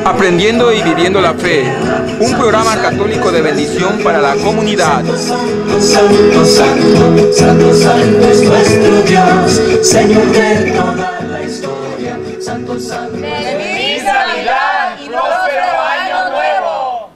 Aprendiendo y viviendo la fe, un programa católico de bendición para la comunidad. Santo, santo, santo, santo es nuestro Dios, Señor de toda la historia. Santo, santo. ¡Feliz Navidad y próspero Año Nuevo!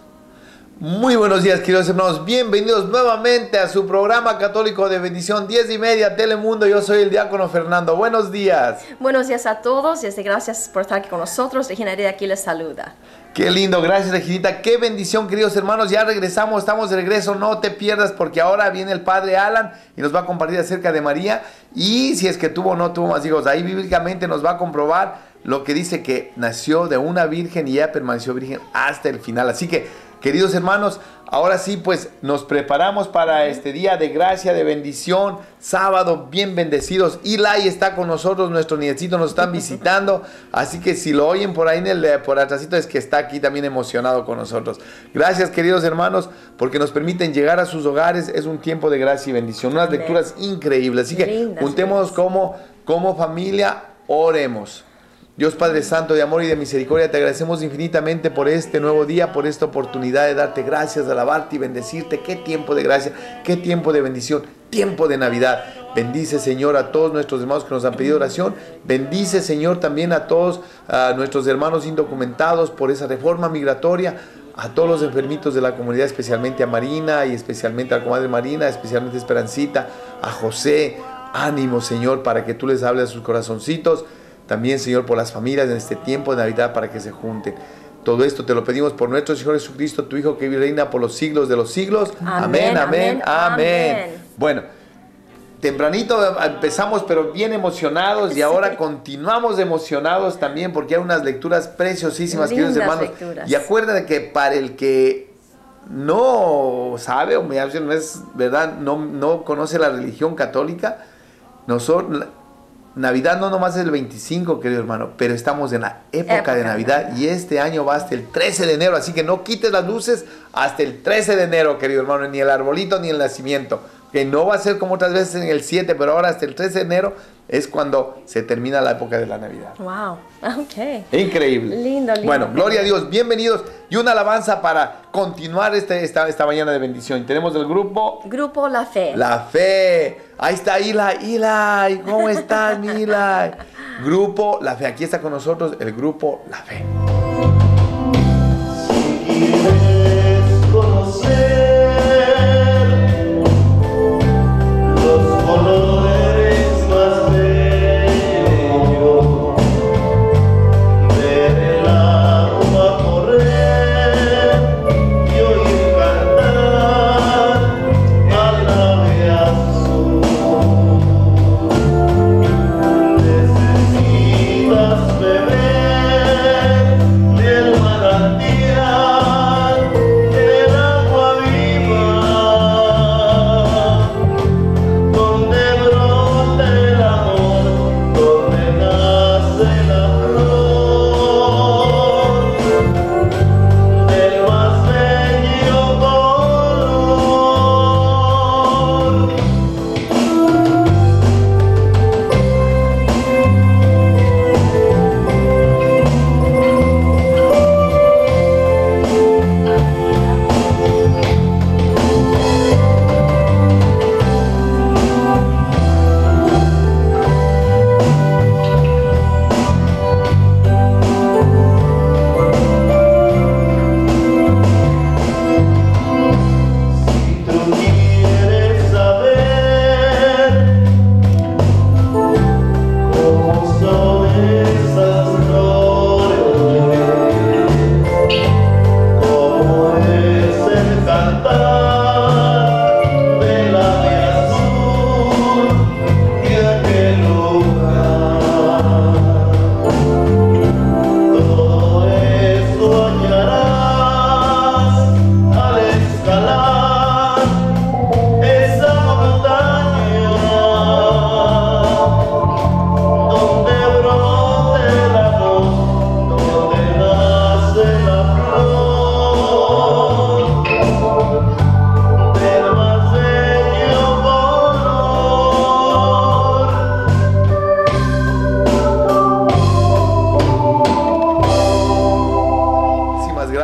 Muy buenos días, queridos hermanos. Bienvenidos nuevamente a su programa católico de bendición 10:30 Telemundo. Yo soy el diácono Fernando. Buenos días. Buenos días a todos y gracias por estar aquí con nosotros. Regina de aquí les saluda. Qué lindo, gracias Reginita. Qué bendición, queridos hermanos. Ya regresamos, estamos de regreso. No te pierdas porque ahora viene el padre Alan y nos va a compartir acerca de María. Y si es que tuvo o no tuvo más hijos, ahí bíblicamente nos va a comprobar lo que dice que nació de una virgen y ya permaneció virgen hasta el final. Así que, queridos hermanos, ahora sí, pues nos preparamos para este día de gracia, de bendición, sábado bien bendecidos. Eli está con nosotros, nuestros nietecitos nos están visitando, así que si lo oyen por ahí por atrásito es que está aquí también emocionado con nosotros. Gracias, queridos hermanos, porque nos permiten llegar a sus hogares. Es un tiempo de gracia y bendición, unas lecturas increíbles, así que juntémonos como familia, oremos. Dios Padre Santo, de amor y de misericordia, te agradecemos infinitamente por este nuevo día, por esta oportunidad de darte gracias, de alabarte y bendecirte. Qué tiempo de gracia, qué tiempo de bendición, tiempo de Navidad. Bendice, Señor, a todos nuestros hermanos que nos han pedido oración. Bendice, Señor, también a todos nuestros hermanos indocumentados por esa reforma migratoria. A todos los enfermitos de la comunidad, especialmente a Marina y especialmente a la comadre Marina, especialmente a Esperancita, a José. Ánimo, Señor, para que tú les hables a sus corazoncitos. También, Señor, por las familias en este tiempo de Navidad para que se junten. Todo esto te lo pedimos por nuestro Señor Jesucristo, tu Hijo que vive y reina por los siglos de los siglos. Amén, amén, amén. Bueno, tempranito empezamos, pero bien emocionados y ahora continuamos emocionados también porque hay unas lecturas preciosísimas, queridos hermanos. Y acuérdate que para el que no sabe o no es verdad, no conoce la religión católica, nosotros... Navidad no nomás es el 25, querido hermano, pero estamos en la época de Navidad y este año va hasta el 13 de enero, así que no quites las luces hasta el 13 de enero, querido hermano, ni el arbolito ni el nacimiento, que no va a ser como otras veces en el 7, pero ahora hasta el 13 de enero es cuando se termina la época de la Navidad. Wow, ok. Increíble. Lindo, lindo. Bueno, gloria a Dios, bienvenidos y una alabanza para continuar esta mañana de bendición. Tenemos el grupo La Fe. La Fe. Ahí está Eli, ¿cómo estás, mi Eli? Grupo La Fe, aquí está con nosotros el grupo La Fe. Si quieres conocer los colores más bellos, ver el agua correr y oír cantar al ave azul, necesitas beber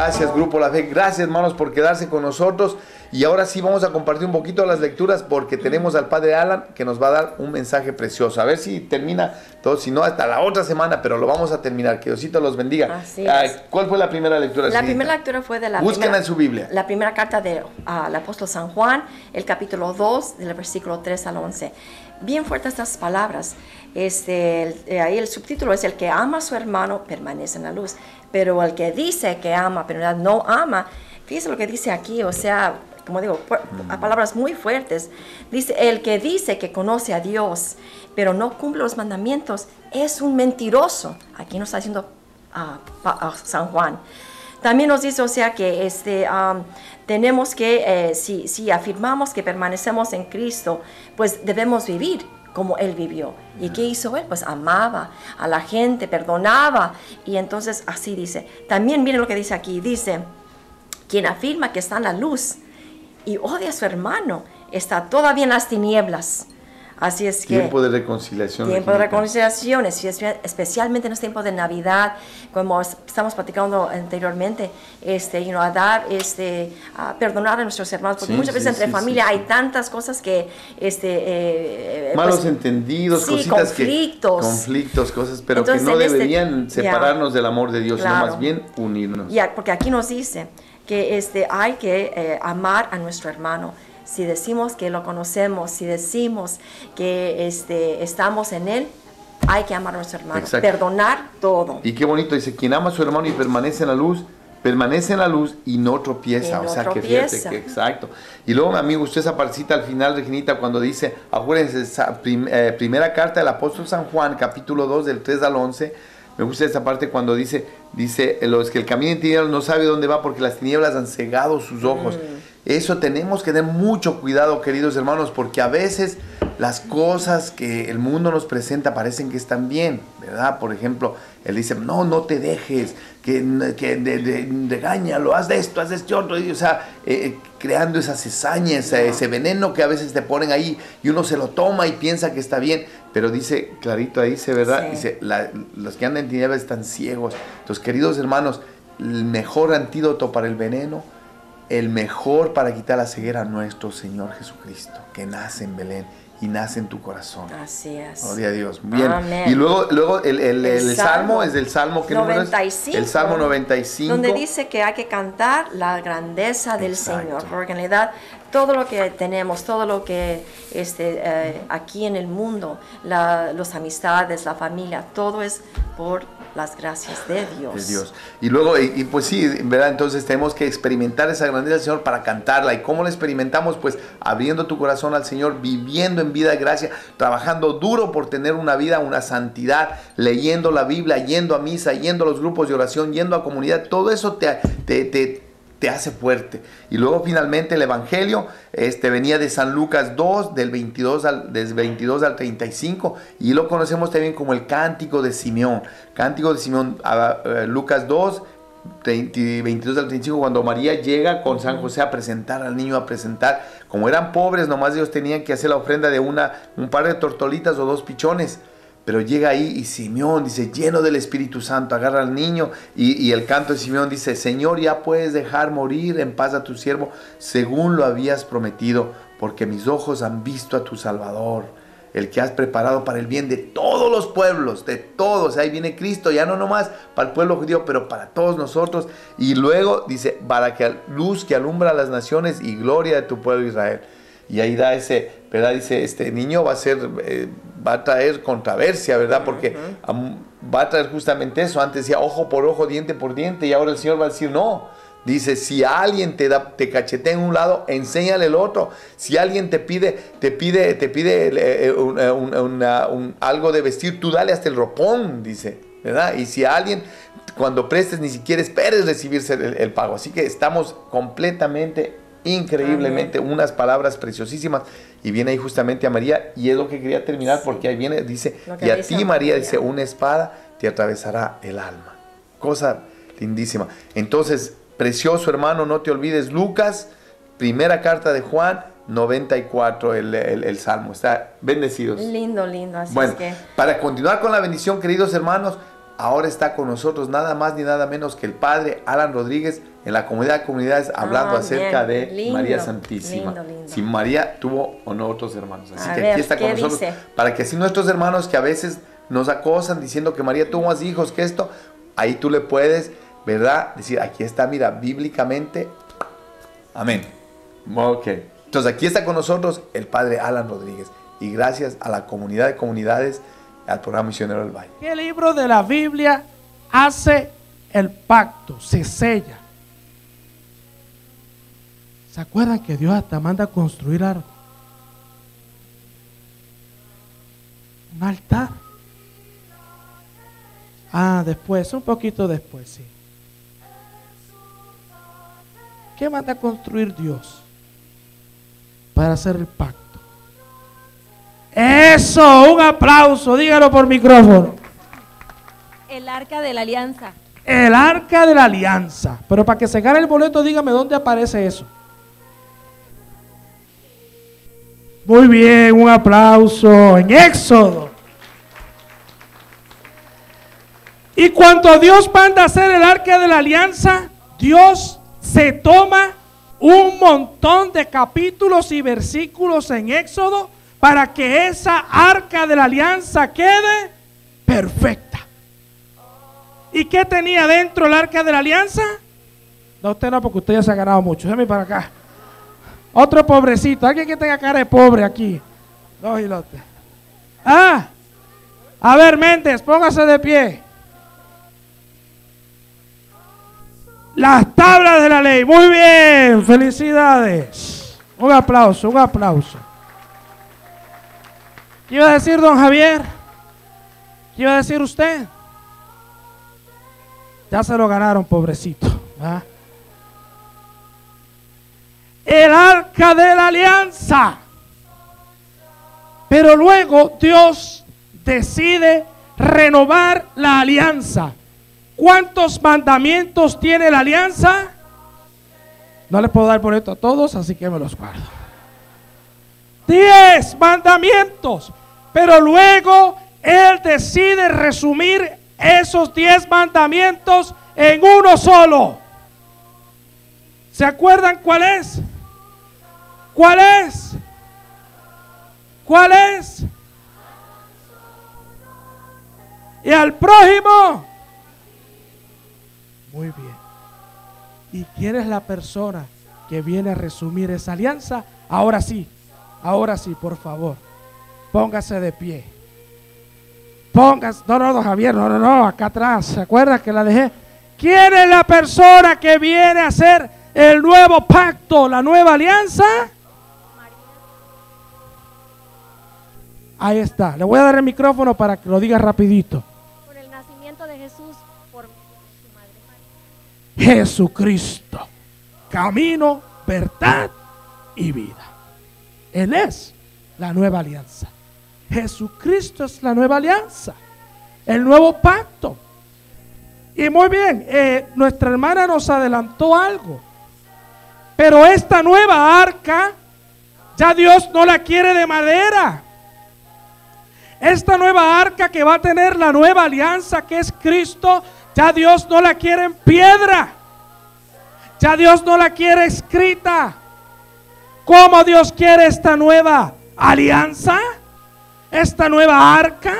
Gracias, Grupo La Fe. Gracias, hermanos, por quedarse con nosotros. Y ahora sí vamos a compartir un poquito las lecturas porque tenemos al Padre Alan que nos va a dar un mensaje precioso. A ver si termina todo, si no, hasta la otra semana, pero lo vamos a terminar. Que Diosito los bendiga. Así es. ¿Cuál fue la primera lectura? La primera lectura fue de la Búsquenla en su Biblia. La primera carta del apóstol San Juan, el capítulo 2, del versículo 3 al 11. Bien fuertes estas palabras. Ahí el subtítulo es: el que ama a su hermano permanece en la luz, pero el que dice que ama pero en realidad no ama, fíjese lo que dice aquí, o sea, como digo, a palabras muy fuertes. Dice: el que dice que conoce a Dios pero no cumple los mandamientos es un mentiroso. Aquí nos está diciendo San Juan. También nos dice, o sea, que tenemos que, si afirmamos que permanecemos en Cristo, pues debemos vivir como Él vivió. ¿Y qué hizo Él? Pues amaba a la gente, perdonaba. Y entonces así dice. También miren lo que dice aquí. Dice: quien afirma que está en la luz y odia a su hermano está todavía en las tinieblas. Así es que... Tiempo de reconciliación. Tiempo de reconciliación, especialmente en este tiempo de Navidad, como estamos platicando anteriormente, a perdonar a nuestros hermanos, porque muchas veces entre familia hay tantas cosas que... malos pues, entendidos, cositas conflictos, cosas, pero entonces, que no deberían separarnos del amor de Dios, claro, sino más bien unirnos. Porque aquí nos dice que hay que amar a nuestro hermano. Si decimos que lo conocemos, si decimos que estamos en Él, hay que amar a nuestro hermano. Exacto. Perdonar todo. Y qué bonito, dice: quien ama a su hermano y permanece en la luz y no tropieza. O sea, que fíjate que exacto. Y luego, amigo, usted esa partecita al final, Reginita, cuando dice, acuérdense, esa primera carta del apóstol San Juan, capítulo 2, del 3 al 11, me gusta esa parte cuando dice, los que el camino en tinieblas no sabe dónde va porque las tinieblas han cegado sus ojos. Eso tenemos que tener mucho cuidado, queridos hermanos, porque a veces las cosas que el mundo nos presenta parecen que están bien, ¿verdad? Por ejemplo, él dice: no te dejes, regáñalo, haz de esto, haz de este otro, o sea, creando esa cizaña, ese veneno que a veces te ponen ahí y uno se lo toma y piensa que está bien, pero dice clarito ahí, ¿verdad? Sí. Dice: los que andan en tinieblas están ciegos. Entonces, queridos hermanos, el mejor antídoto para el veneno, el mejor para quitar la ceguera, nuestro Señor Jesucristo, que nace en Belén y nace en tu corazón. Así es. Gloria a Dios. Bien. Amén. Y luego el Salmo es del Salmo que 95, el Salmo 95. Donde dice que hay que cantar la grandeza del Señor, porque en realidad todo lo que tenemos, todo lo que aquí en el mundo, las amistades, la familia, todo es por las gracias de Dios. De Dios. Y luego, pues sí, ¿verdad? Entonces tenemos que experimentar esa grandeza del Señor para cantarla. ¿Y cómo la experimentamos? Pues abriendo tu corazón al Señor, viviendo en vida de gracia, trabajando duro por tener una vida, una santidad, leyendo la Biblia, yendo a misa, yendo a los grupos de oración, yendo a comunidad. Todo eso te hace fuerte. Y luego finalmente el Evangelio venía de San Lucas 2, del 22 al 35, y lo conocemos también como el Cántico de Simeón. Cántico de Simeón, Lucas 2, 22 al 35, cuando María llega con San José a presentar al niño, como eran pobres, nomás ellos tenían que hacer la ofrenda de un par de tortolitas o 2 pichones. Pero llega ahí y Simeón dice, lleno del Espíritu Santo, agarra al niño y el canto de Simeón dice: Señor, ya puedes dejar morir en paz a tu siervo, según lo habías prometido, porque mis ojos han visto a tu Salvador, el que has preparado para el bien de todos los pueblos, de todos. Ahí viene Cristo, ya no nomás para el pueblo judío, pero para todos nosotros. Y luego dice: para que luz que alumbra a las naciones y gloria de tu pueblo Israel. Y ahí da ¿verdad? Dice, este niño va a traer controversia, ¿verdad? Porque va a traer justamente eso. Antes decía ojo por ojo, diente por diente, y ahora el Señor va a decir no. Dice: si alguien te cachetea en un lado, enséñale el otro. Si alguien te pide algo de vestir, tú dale hasta el ropón, dice, ¿verdad? Y si alguien, cuando prestes, ni siquiera esperes recibirse el pago. Así que estamos completamente, increíblemente, unas palabras preciosísimas. Y viene ahí justamente a María, y es lo que quería terminar, porque ahí viene, dice: y a ti, María, dice, una espada te atravesará el alma. Cosa lindísima. Entonces, precioso hermano, no te olvides, Lucas, primera carta de Juan, 94, el Salmo. Está bendecidos. Lindo. Así bueno, es que... para continuar con la bendición, queridos hermanos, ahora está con nosotros nada más ni nada menos que el padre Alan Rodríguez en la comunidad de comunidades hablando acerca de Lindo, María Santísima. lindo. Si María tuvo o no otros hermanos. Así A que ver, aquí está con ¿qué nosotros dice? para que así nuestros hermanos que a veces nos acosan diciendo que María tuvo más hijos que esto, ahí tú le puedes, ¿verdad? Decir, aquí está, mira, bíblicamente. Amén. Ok. Entonces aquí está con nosotros el padre Alan Rodríguez. Y gracias a la comunidad de comunidades, al programa Misionero del Valle. ¿Qué libro de la Biblia hace el pacto? Se sella. ¿Se acuerdan que Dios hasta manda a construir algo? Un altar. Después, un poquito después, sí. ¿Qué manda a construir Dios para hacer el pacto? Eso, un aplauso, dígalo por micrófono. El arca de la alianza. El arca de la alianza. Pero para que se gane el boleto, dígame dónde aparece eso. Muy bien, un aplauso. En Éxodo. Y cuando Dios manda hacer el arca de la alianza, Dios se toma un montón de capítulos y versículos en Éxodo para que esa arca de la alianza quede perfecta. ¿Y qué tenía dentro el arca de la alianza? No, usted no, porque usted ya se ha ganado mucho. Déjame para acá. Otro pobrecito, alguien que tenga cara de pobre aquí. Dos hilotes. A ver, Méndez, póngase de pie. Las tablas de la ley. Muy bien, felicidades. Un aplauso, un aplauso. ¿Qué iba a decir don Javier? ¿Qué iba a decir usted? Ya se lo ganaron, pobrecito. El arca de la alianza. Pero luego Dios decide renovar la alianza. ¿Cuántos mandamientos tiene la alianza? No les puedo dar boleto a todos, así que me los guardo. 10 mandamientos. Pero luego Él decide resumir esos 10 mandamientos en uno solo. ¿Se acuerdan cuál es? ¿Cuál es? ¿Cuál es? Y al prójimo. Muy bien. ¿Y quién es la persona que viene a resumir esa alianza? Ahora sí, por favor. Póngase de pie. Póngase. No, don Javier, no, acá atrás. ¿Se acuerda que la dejé? ¿Quién es la persona que viene a hacer el nuevo pacto, la nueva alianza? Ahí está. Le voy a dar el micrófono para que lo diga rapidito. Por el nacimiento de Jesús, por su madre María. Jesucristo, camino, verdad y vida. Él es la nueva alianza. Jesucristo es la nueva alianza, el nuevo pacto. Y muy bien, nuestra hermana nos adelantó algo. Pero esta nueva arca, ya Dios no la quiere de madera. Esta nueva arca que va a tener la nueva alianza, que es Cristo, ya Dios no la quiere en piedra. Ya Dios no la quiere escrita. ¿Cómo Dios quiere esta nueva alianza? Esta nueva arca.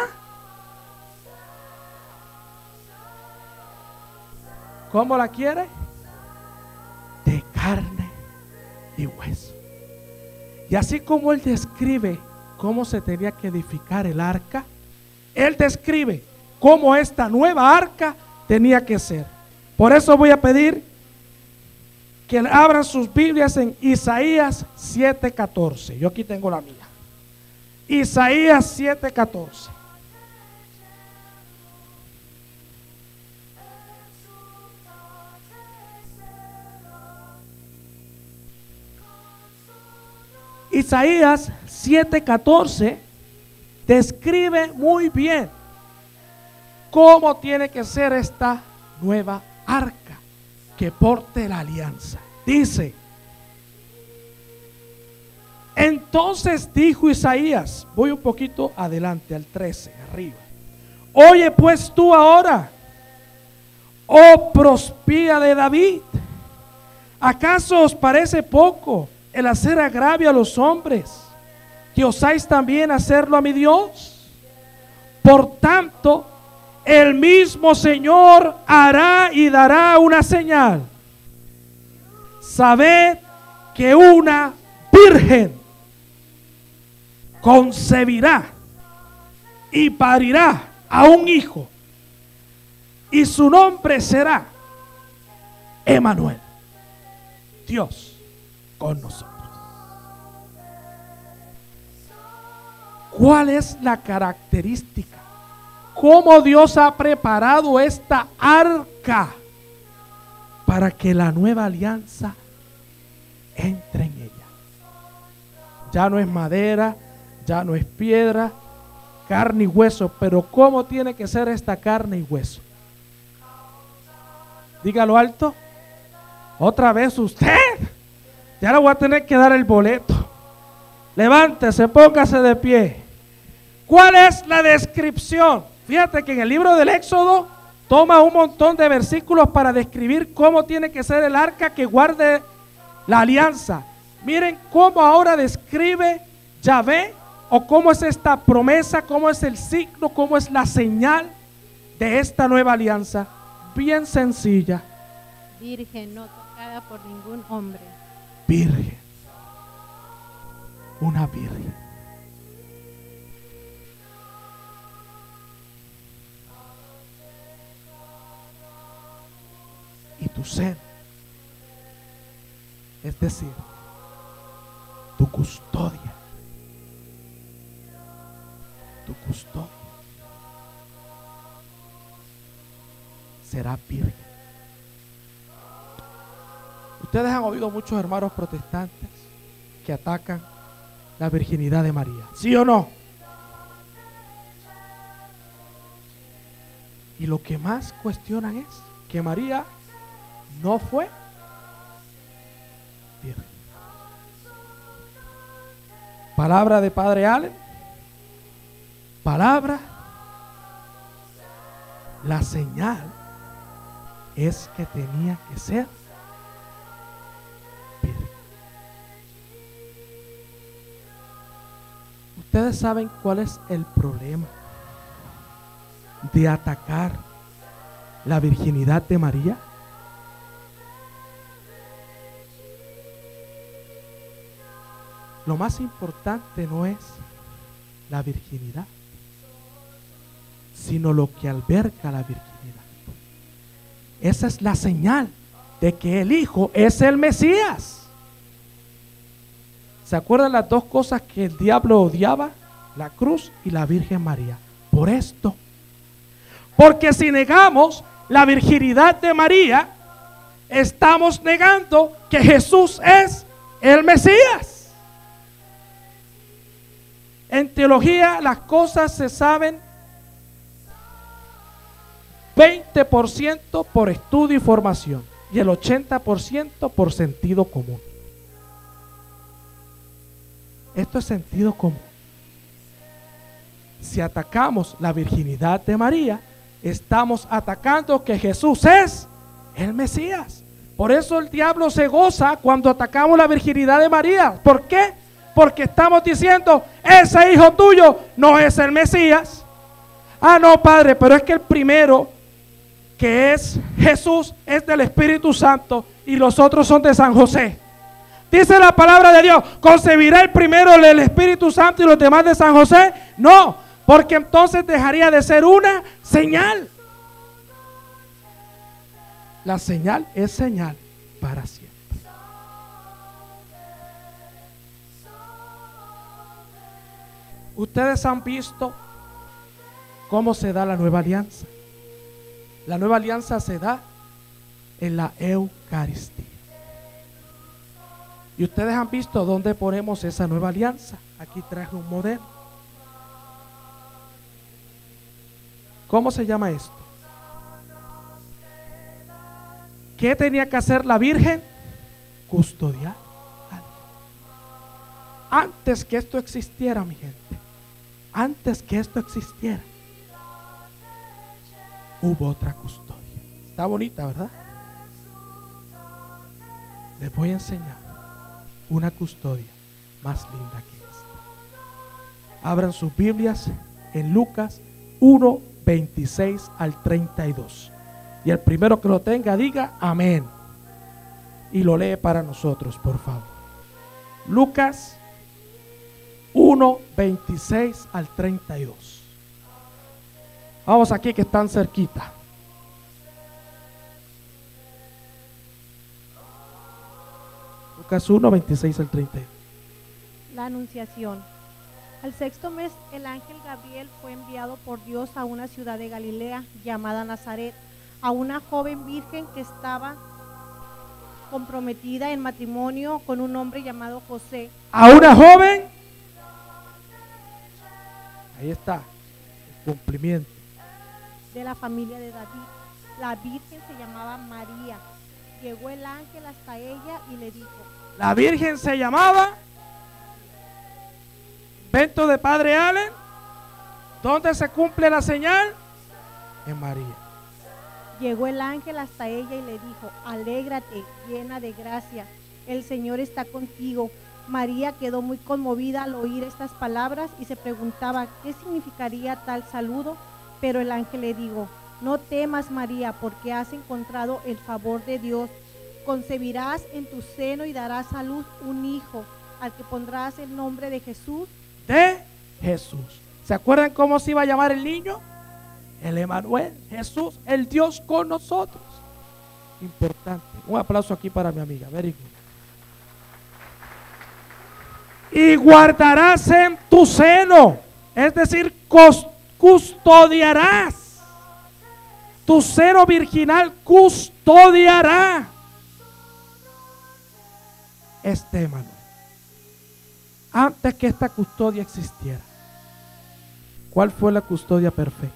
¿Cómo la quiere? De carne y hueso. Y así como Él describe cómo se tenía que edificar el arca, Él describe cómo esta nueva arca tenía que ser. Por eso voy a pedir que abran sus Biblias en Isaías 7:14. Yo aquí tengo la mía. Isaías 7:14. Isaías 7:14 describe muy bien cómo tiene que ser esta nueva arca que porte la alianza. Dice: entonces dijo Isaías, voy un poquito adelante al 13, arriba. Oye pues tú ahora, oh prospía de David, ¿acaso os parece poco el hacer agravio a los hombres, que osáis también hacerlo a mi Dios? Por tanto, el mismo Señor hará y dará una señal. Sabed que una virgen concebirá y parirá a un hijo, y su nombre será Emmanuel, Dios con nosotros. ¿Cuál es la característica? ¿Cómo Dios ha preparado esta arca para que la nueva alianza entre en ella? Ya no es madera, ya no es piedra, carne y hueso, pero ¿cómo tiene que ser esta carne y hueso? Dígalo alto. Otra vez usted. Ya le voy a tener que dar el boleto. Levántese, póngase de pie. ¿Cuál es la descripción? Fíjate que en el libro del Éxodo toma un montón de versículos para describir cómo tiene que ser el arca que guarde la alianza. Miren cómo ahora describe Yahvé, o cómo es esta promesa, cómo es el signo, cómo es la señal de esta nueva alianza. Bien sencilla. Virgen, no tocada por ningún hombre. Virgen. Una virgen. Y tu seno, es decir, tu custodia, será virgen. Ustedes han oído muchos hermanos protestantes que atacan la virginidad de María, ¿sí o no? Y lo que más cuestionan es que María no fue virgen. Palabra de Padre Allen, palabra, la señal es que tenía que ser virgen. Ustedes saben cuál es el problema de atacar la virginidad de María. Lo más importante no es la virginidad, sino lo que alberga la virginidad. Esa es la señal de que el Hijo es el Mesías. ¿Se acuerdan las dos cosas que el diablo odiaba? La cruz y la Virgen María. Por esto. Porque si negamos la virginidad de María, estamos negando que Jesús es el Mesías. En teología las cosas se saben 20% por estudio y formación y el 80% por sentido común. Esto es sentido común. Si atacamos la virginidad de María, estamos atacando que Jesús es el Mesías. Por eso el diablo se goza cuando atacamos la virginidad de María. ¿Por qué? Porque estamos diciendo, ese hijo tuyo no es el Mesías. Ah, no, Padre, pero es que el primero, que es Jesús, es del Espíritu Santo y los otros son de San José. Dice la palabra de Dios, ¿concebirá el primero del Espíritu Santo y los demás de San José? No, porque entonces dejaría de ser una señal. La señal es señal para siempre. Ustedes han visto cómo se da la nueva alianza. La nueva alianza se da en la Eucaristía. Y ustedes han visto dónde ponemos esa nueva alianza. Aquí traje un modelo. ¿Cómo se llama esto? ¿Qué tenía que hacer la Virgen? Custodiar. Antes que esto existiera, mi gente, antes que esto existiera, hubo otra custodia. Está bonita, ¿verdad? Les voy a enseñar una custodia más linda que esta. Abran sus Biblias en Lucas 1, 26 al 32. Y el primero que lo tenga diga amén. Y lo lee para nosotros, por favor. Lucas 1, 26 al 32. Vamos aquí que están cerquita. Lucas 1, 26 al 32. La Anunciación. Al sexto mes, el ángel Gabriel fue enviado por Dios a una ciudad de Galilea llamada Nazaret, a una joven virgen que estaba comprometida en matrimonio con un hombre llamado José. A una joven. Ahí está, el cumplimiento. De la familia de David. La virgen se llamaba María. Llegó el ángel hasta ella y le dijo. La virgen se llamaba. Invento de Padre Allen. ¿Dónde se cumple la señal? En María. Llegó el ángel hasta ella y le dijo, alégrate, llena de gracia, el Señor está contigo. María quedó muy conmovida al oír estas palabras y se preguntaba qué significaría tal saludo, pero el ángel le dijo, no temas María, porque has encontrado el favor de Dios. Concebirás en tu seno y darás a luz un hijo, al que pondrás el nombre de Jesús. De Jesús. ¿Se acuerdan cómo se iba a llamar el niño? El Emanuel, Jesús, el Dios con nosotros. Importante. Un aplauso aquí para mi amiga. Very good. Y guardarás en tu seno, es decir, custodiarás. Tu seno virginal custodiará este Emanuel. Antes que esta custodia existiera, ¿cuál fue la custodia perfecta?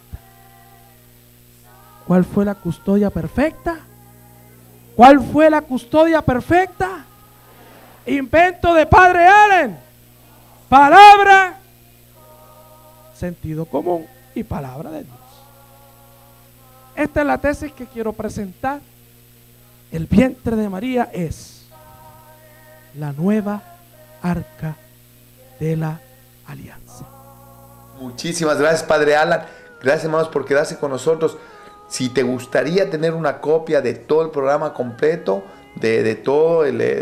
¿Cuál fue la custodia perfecta? ¿Cuál fue la custodia perfecta? Invento de Padre Allen. Palabra, sentido común y palabra de Dios. Esta es la tesis que quiero presentar. El vientre de María es la nueva arca de la alianza. Muchísimas gracias, Padre Alan. Gracias, hermanos, por quedarse con nosotros. Si te gustaría tener una copia de todo el programa completo, de todo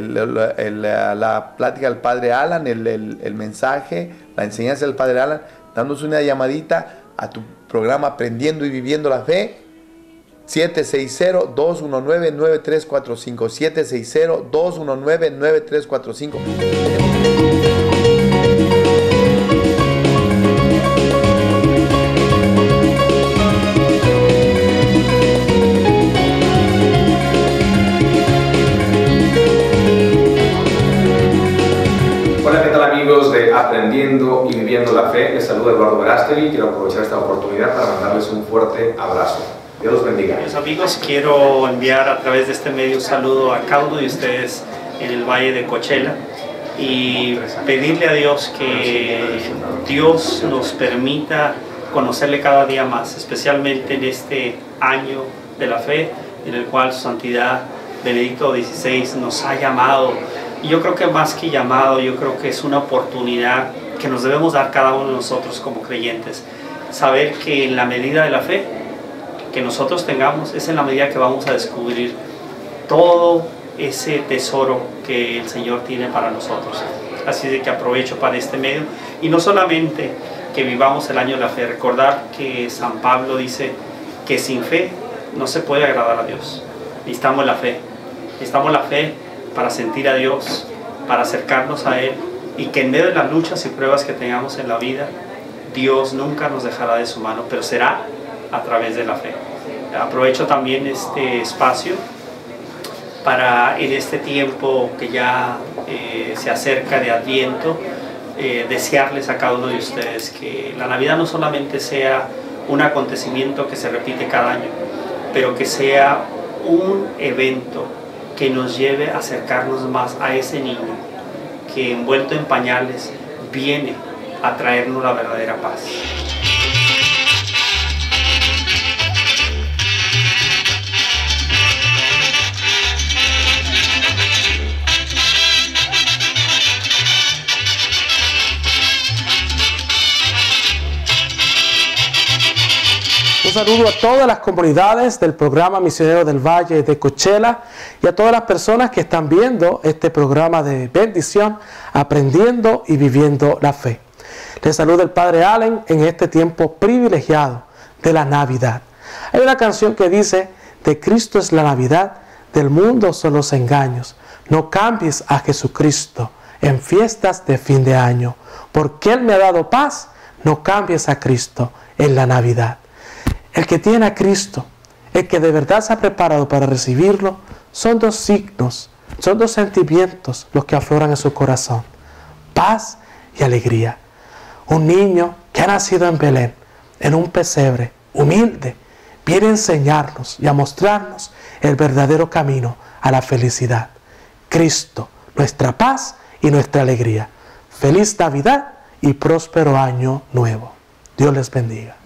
la plática del Padre Alan, el mensaje, la enseñanza del Padre Alan, dándonos una llamadita a tu programa Aprendiendo y Viviendo la Fe, 760-219-9345, 760-219-9345. De Aprendiendo y Viviendo la Fe, les saluda Eduardo Verástegui. Quiero aprovechar esta oportunidad para mandarles un fuerte abrazo. Dios los bendiga. Mis amigos, quiero enviar a través de este medio un saludo a cada uno de ustedes en el Valle de Coachella y pedirle a Dios que Dios nos permita conocerle cada día más, especialmente en este año de la fe en el cual Su Santidad Benedicto XVI nos ha llamado. Y yo creo que más que llamado, yo creo que es una oportunidad que nos debemos dar cada uno de nosotros como creyentes. Saber que en la medida de la fe que nosotros tengamos, es en la medida que vamos a descubrir todo ese tesoro que el Señor tiene para nosotros. Así de que aprovecho para este medio. Y no solamente que vivamos el año de la fe, recordar que San Pablo dice que sin fe no se puede agradar a Dios. Necesitamos la fe. Necesitamos la fe para sentir a Dios, para acercarnos a Él, y que en medio de las luchas y pruebas que tengamos en la vida, Dios nunca nos dejará de su mano, pero será a través de la fe. Aprovecho también este espacio para, en este tiempo que ya se acerca de Adviento, desearles a cada uno de ustedes que la Navidad no solamente sea un acontecimiento que se repite cada año, pero que sea un evento que nos lleve a acercarnos más a ese niño que envuelto en pañales viene a traernos la verdadera paz. saludo a todas las comunidades del programa Misionero del Valle de Coachella y a todas las personas que están viendo este programa de bendición, aprendiendo y viviendo la fe. Les saluda el Padre Allen en este tiempo privilegiado de la Navidad. Hay una canción que dice: de Cristo es la Navidad, del mundo son los engaños. No cambies a Jesucristo en fiestas de fin de año, porque Él me ha dado paz. No cambies a Cristo en la Navidad. El que tiene a Cristo, el que de verdad se ha preparado para recibirlo, son dos signos, son dos sentimientos los que afloran en su corazón: paz y alegría. Un niño que ha nacido en Belén, en un pesebre humilde, viene a enseñarnos y a mostrarnos el verdadero camino a la felicidad. Cristo, nuestra paz y nuestra alegría. Feliz Navidad y próspero año nuevo. Dios les bendiga.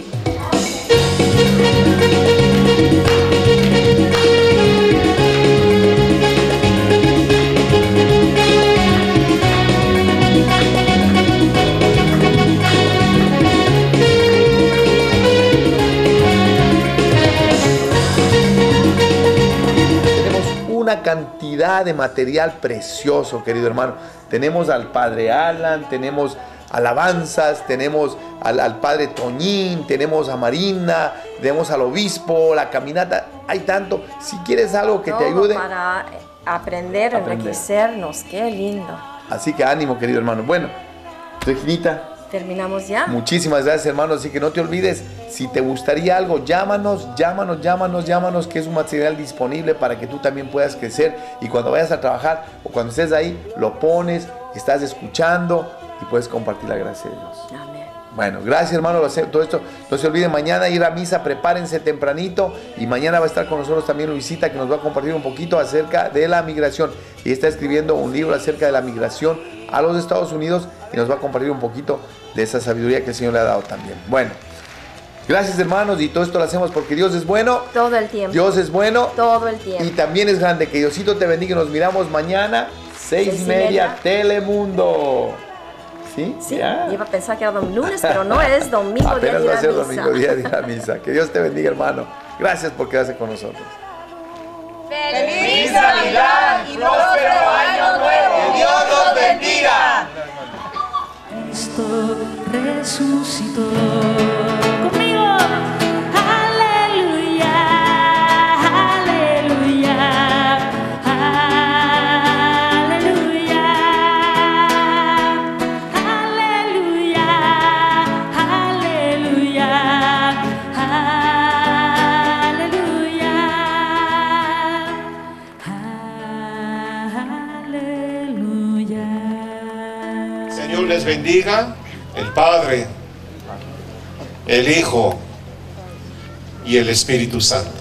Una cantidad de material precioso, querido hermano. Tenemos al Padre Alan, tenemos alabanzas, tenemos al Padre Toñín, tenemos a Marina, tenemos al obispo, la caminata. Hay tanto. Si quieres algo que te ayude para aprender, enriquecernos. Qué lindo. Así que ánimo, querido hermano. Bueno, Reginita, terminamos ya. Muchísimas gracias, hermano. Así que no te olvides, si te gustaría algo, llámanos, que es un material disponible para que tú también puedas crecer. Y cuando vayas a trabajar o cuando estés ahí, lo pones, estás escuchando y puedes compartir la gracia de Dios. Amén. Bueno, gracias, hermano. Todo esto, no se olviden mañana ir a misa, prepárense tempranito. Y mañana va a estar con nosotros también Luisita, que nos va a compartir un poquito acerca de la migración. Y está escribiendo un libro acerca de la migración a los Estados Unidos y nos va a compartir un poquito de esa sabiduría que el Señor le ha dado también. Bueno, gracias, hermanos, y todo esto lo hacemos porque Dios es bueno. Todo el tiempo. Dios es bueno. Todo el tiempo. Y también es grande. Que Diosito te bendiga. Nos miramos mañana, 6:30, Telemundo. ¿Sí? Sí, ¿Ya? iba a pensar que era lunes, pero no, es domingo. Apenas va a ser misa. domingo, día de ir a misa. Que Dios te bendiga, hermano. Gracias por quedarse con nosotros. ¡Feliz Navidad y próspero año nuevo! ¡Que Dios los bendiga! Cristo resucitó. Conmigo. Aleluya, aleluya, aleluya, aleluya, aleluya, aleluya. Señor les bendiga, el Padre, el Hijo y el Espíritu Santo.